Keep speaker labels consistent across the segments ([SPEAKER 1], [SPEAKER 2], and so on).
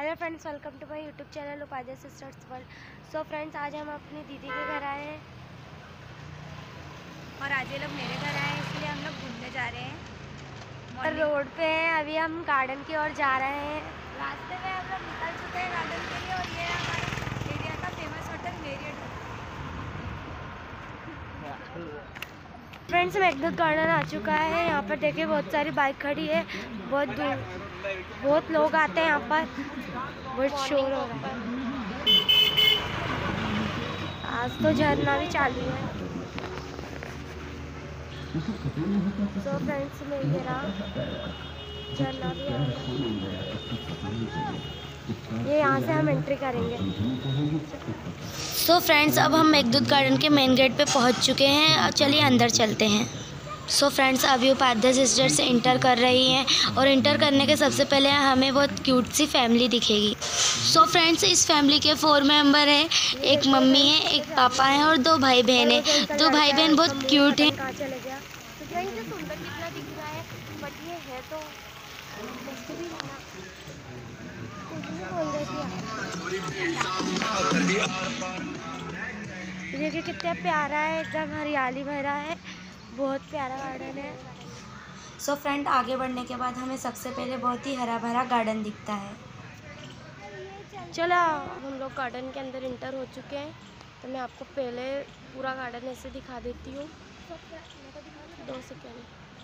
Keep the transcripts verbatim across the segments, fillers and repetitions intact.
[SPEAKER 1] Hello friends, welcome to my YouTube channel Upadhyay sisters world. So friends, आज हम अपनी दीदी के घर आए हैं
[SPEAKER 2] और आज ये लोग मेरे घर आए हैं, इसलिए हम लोग घूमने जा रहे हैं।
[SPEAKER 1] रोड पे हैं, अभी हम गार्डन की ओर जा रहे हैं।
[SPEAKER 2] रास्ते में हम लोग निकल चुके हैं गार्डन के लिए और ये हमारे एरिया का फेमस होटल मेरियट है।
[SPEAKER 1] फ्रेंड्स, मेघदूत गार्डन आ चुका है। यहाँ पर देखिए बहुत सारी बाइक खड़ी है, बहुत दूर बहुत लोग आते हैं यहाँ पर, बहुत शोर हो रहा है। आज तो झरना भी चालू है। तो फ्रेंड्स, मेरा झरना भी है, ये यहाँ से हम एंट्री करेंगे। सो फ्रेंड्स, अब हम मेघदूत गार्डन के मेन गेट पे पहुँच चुके हैं। चलिए अंदर चलते हैं। सो so फ्रेंड्स, अभी उपाध्याय सिस्टर से इंटर कर रही हैं और इंटर करने के सबसे पहले हमें बहुत क्यूट सी फैमिली दिखेगी। सो so फ्रेंड्स, इस फैमिली के फोर मेंबर हैं। एक मम्मी है, एक पापा है और दो भाई बहन हैं। दो भाई बहन बहुत क्यूट हैं। कहाँ चले गया? तो क्या इनसे सुंदर कितना दिख रहा है, बट ये है तो कुछ भी नहीं। देखिए कितना प्यारा है, एकदम हरियाली भरा है, बहुत प्यारा गार्डन है। सो so फ्रेंड, आगे बढ़ने के बाद हमें सबसे पहले बहुत ही हरा भरा गार्डन दिखता है। चलो, हम लोग गार्डन के अंदर इंटर हो चुके हैं, तो मैं आपको पहले पूरा गार्डन ऐसे दिखा देती हूँ। दो सेकेंड।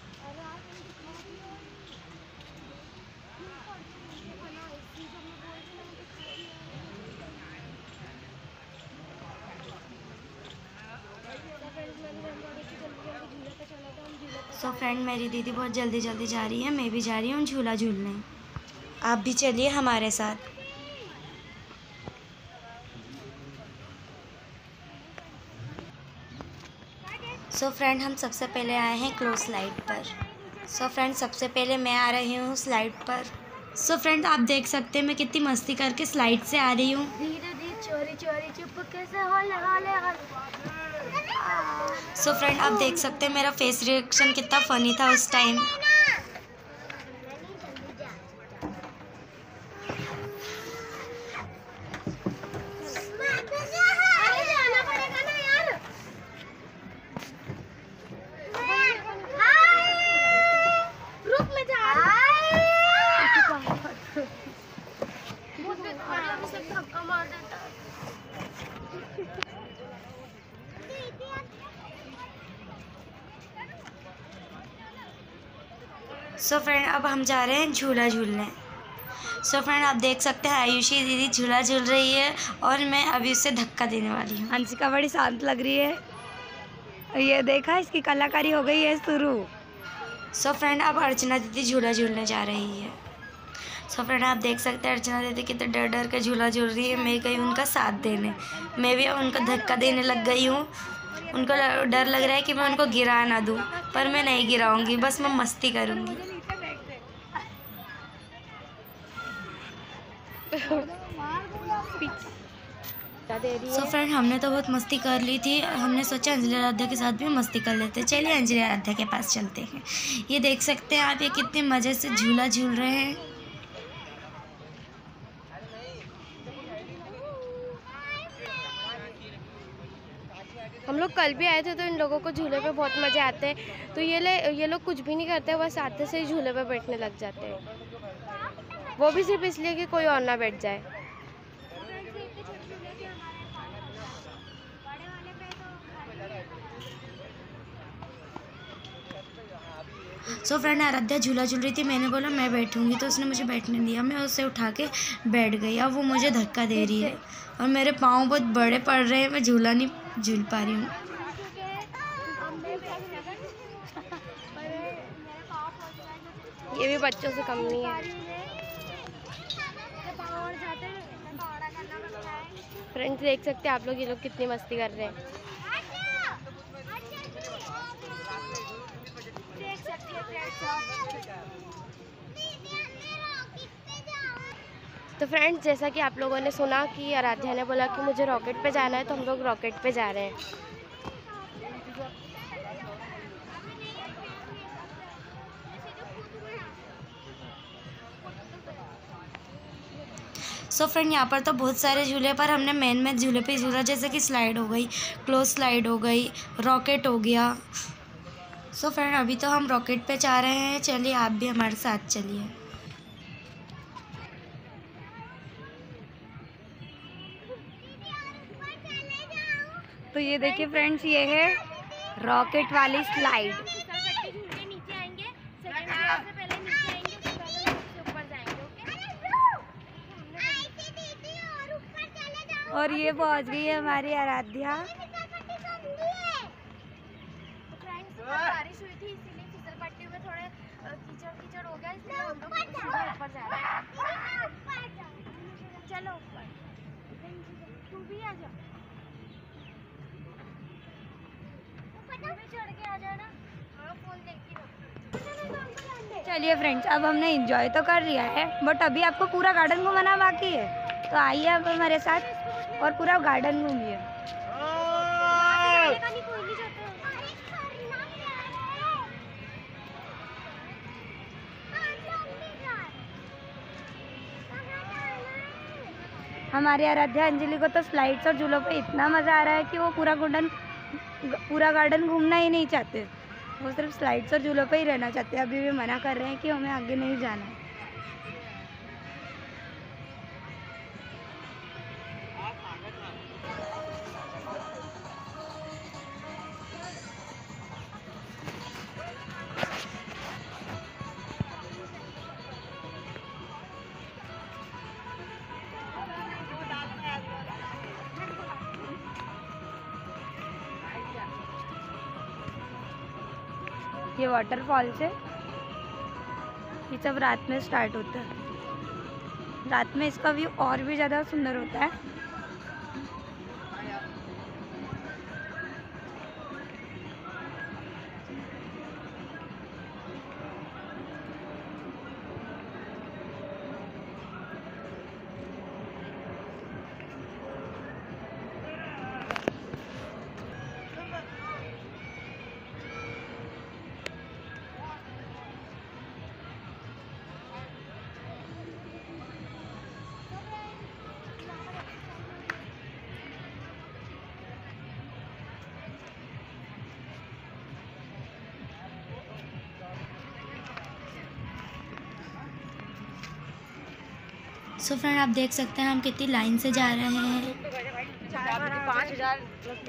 [SPEAKER 1] सो फ्रेंड, मेरी दीदी बहुत जल्दी जल्दी जा रही है, मैं भी जा रही हूँ झूला झूलने। आप भी चलिए हमारे साथ। सो so फ्रेंड, हम सबसे पहले आए हैं क्लोज स्लाइड पर। सो so फ्रेंड, सबसे पहले मैं आ रही हूँ स्लाइड पर। सो so फ्रेंड, आप देख सकते हैं मैं कितनी मस्ती करके स्लाइड से आ रही हूँ। धीरे धीरे चोरी चोरी चुपके से होले होले। सो फ्रेंड, आप देख सकते हैं मेरा फेस रिएक्शन कितना फनी था उस टाइम। सो so फ्रेंड, अब हम जा रहे हैं झूला झूलने। सो so फ्रेंड, आप देख सकते हैं आयुषी दीदी झूला झूल रही है और मैं अभी उससे धक्का देने वाली हूँ।
[SPEAKER 2] अंशिका बड़ी शांत लग रही है, ये देखा इसकी कलाकारी हो गई है शुरू।
[SPEAKER 1] सो so फ्रेंड, अब अर्चना दीदी झूला झूलने जा रही है। सो so फ्रेंड, आप देख सकते हैं अर्चना दीदी कितने डर डर के झूला झूल रही है। मैं गई उनका साथ देने, मैं भी उनका धक्का देने लग गई हूँ। उनको डर लग रहा है कि मैं उनको गिरा ना दूँ, पर मैं नहीं गिराऊंगी, बस मैं मस्ती करूँगी। सो फ्रेंड, हमने तो बहुत मस्ती कर ली थी। हमने सोचा अंजलि आराध्या के साथ भी मस्ती कर लेते। चलिए अंजलि आराध्या के पास चलते हैं। ये देख सकते हैं आप, ये कितने मज़े से झूला झूल रहे हैं। हम लोग कल भी आए थे, तो इन लोगों को झूले पे बहुत मज़े आते हैं। तो ये ले ये लोग कुछ भी नहीं करते, बस आते से ही झूले पे बैठने लग जाते हैं, वो भी सिर्फ इसलिए कि कोई और ना बैठ जाए। सो so फ्रेंड, आराध्या झूला झूल रही थी, मैंने बोला मैं बैठूंगी, तो उसने मुझे बैठने दिया। मैं उसे उठा के बैठ गई। अब वो मुझे धक्का दे रही है और मेरे पाँव बहुत बड़े पड़ रहे हैं, मैं झूला नहीं झूल पा रही हूँ। ये भी बच्चों से कम नहीं है। फ्रेंड्स, देख सकते हैं आप लोग, ये लोग कितनी मस्ती कर रहे हैं। तो फ्रेंड्स, जैसा कि आप लोगों ने सुना कि आराध्या ने बोला कि मुझे रॉकेट पे जाना है, तो हम लोग रॉकेट पे जा रहे हैं। सो फ्रेंड यहाँ पर तो बहुत सारे झूले, पर हमने मेन में झूले पे झूला, जैसे कि स्लाइड हो गई, क्लोज स्लाइड हो गई, रॉकेट हो गया। सो फ्रेंड अभी तो हम रॉकेट पे जा रहे हैं, चलिए आप भी हमारे साथ चलिए।
[SPEAKER 2] तो ये देखिए फ्रेंड्स, ये है रॉकेट वाली स्लाइड। और ये पहुंच गई है हमारी आराध्या। बारिश हुई थी इसीलिए फिसल पट्टी में थोड़े कीचड़ कीचड़ हो गया, इसलिए हम लोग ऊपर जा रहे हैं। चलो ऊपर, तू भी आ जा, ऊपर भी चढ़ के आ जाना, फोन देखी। चलिए फ्रेंड्स, अब हमने एंजॉय तो कर लिया है, बट अभी आपको पूरा गार्डन घुमाना बाकी है। तो आइए आप हमारे साथ और पूरा गार्डन घूमिए। हमारी आराध्या अंजलि को तो स्लाइड्स और झूलों पे इतना मज़ा आ रहा है कि वो पूरा गार्डन पूरा गार्डन घूमना ही नहीं चाहते, वो सिर्फ स्लाइड्स और झूलों पे ही रहना चाहते हैं। अभी भी मना कर रहे हैं कि हमें आगे नहीं जाना है। ये वाटरफॉल से ये सब रात में स्टार्ट होता है। रात में इसका व्यू और भी ज़्यादा सुंदर होता है।
[SPEAKER 1] सो फ्रेंड आप देख सकते हैं हम कितनी लाइन से जा रहे हैं।
[SPEAKER 2] पाँच हजार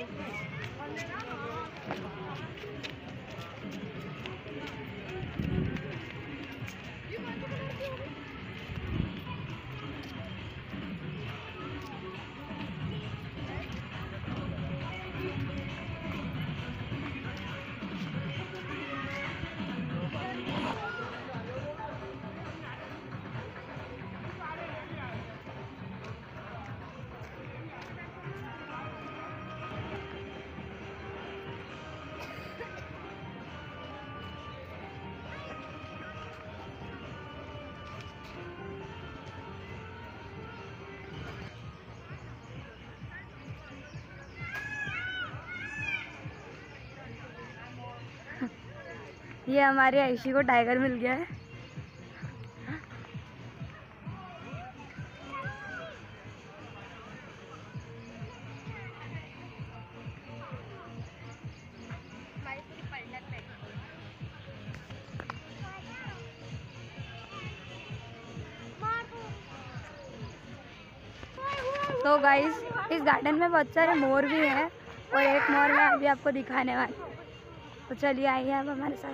[SPEAKER 2] ये हमारे आयशी को टाइगर मिल गया है। तो गाइस, इस गार्डन में बहुत सारे मोर भी हैं और एक मोर मैं अभी आपको दिखाने वाली हूँ। तो चलिए आइए आप हमारे साथ।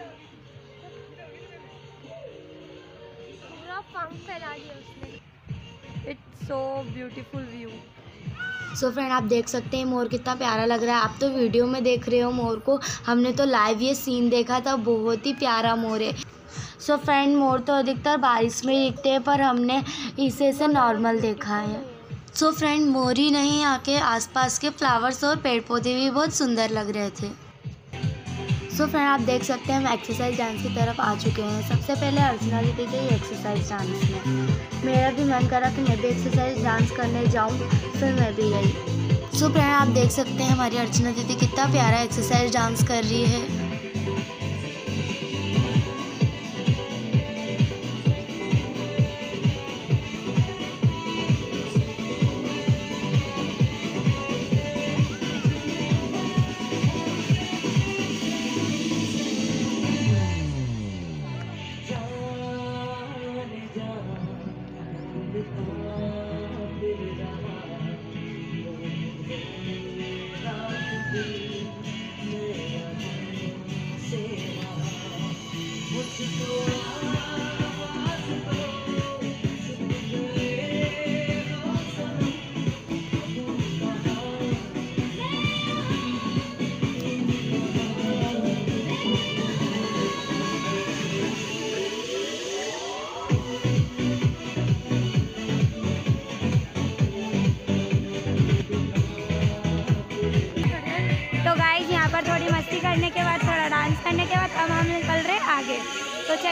[SPEAKER 2] पूरा पंख फैला दिया उसने। It's so beautiful view.
[SPEAKER 1] So friend आप देख सकते हैं मोर कितना प्यारा लग रहा है। आप तो वीडियो में देख रहे हो मोर को, हमने तो लाइव ये सीन देखा था, बहुत ही प्यारा मोर है। सो फ्रेंड मोर तो अधिकतर बारिश में दिखते हैं, पर हमने इसे से नॉर्मल देखा है। सो फ्रेंड मोर ही नहीं, यहाँ के आसपास के फ्लावर्स और पेड़ पौधे भी बहुत सुंदर लग रहे थे। सो फ्रेंड आप देख सकते हैं हम एक्सरसाइज डांस की तरफ आ चुके हैं। सबसे पहले अर्चना दीदी गई एक्सरसाइज डांस में, मेरा भी मन करा कि मैं भी एक्सरसाइज डांस करने जाऊं, फिर मैं भी गई। सो फ्रेंड आप देख सकते हैं हमारी अर्चना दीदी कितना प्यारा एक्सरसाइज डांस कर रही है।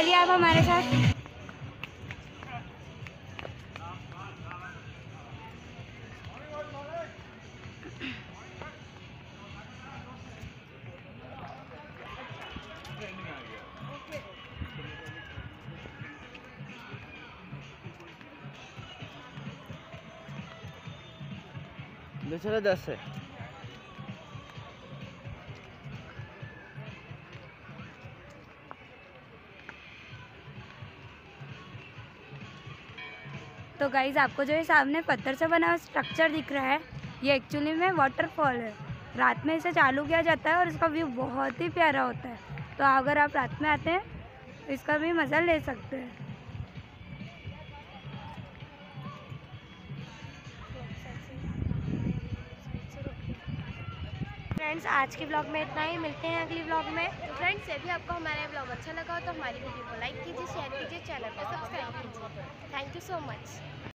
[SPEAKER 2] चलिए आप हमारे साथ।
[SPEAKER 3] दूसरा दस है।
[SPEAKER 2] तो गाइज़ आपको जो ये सामने पत्थर से बना हुआ स्ट्रक्चर दिख रहा है, ये एक्चुअली में वाटरफॉल है। रात में इसे चालू किया जाता है और इसका व्यू बहुत ही प्यारा होता है। तो अगर आप रात में आते हैं तो इसका भी मज़ा ले सकते हैं।
[SPEAKER 1] फ्रेंड्स आज के ब्लॉग में इतना ही, मिलते हैं अगली ब्लॉग में।
[SPEAKER 4] तो फ्रेंड्स यदि आपको हमारा ब्लॉग अच्छा लगा हो तो हमारी वीडियो को लाइक कीजिए, शेयर कीजिए, चैनल को सब्सक्राइब कीजिए। Thank you so much.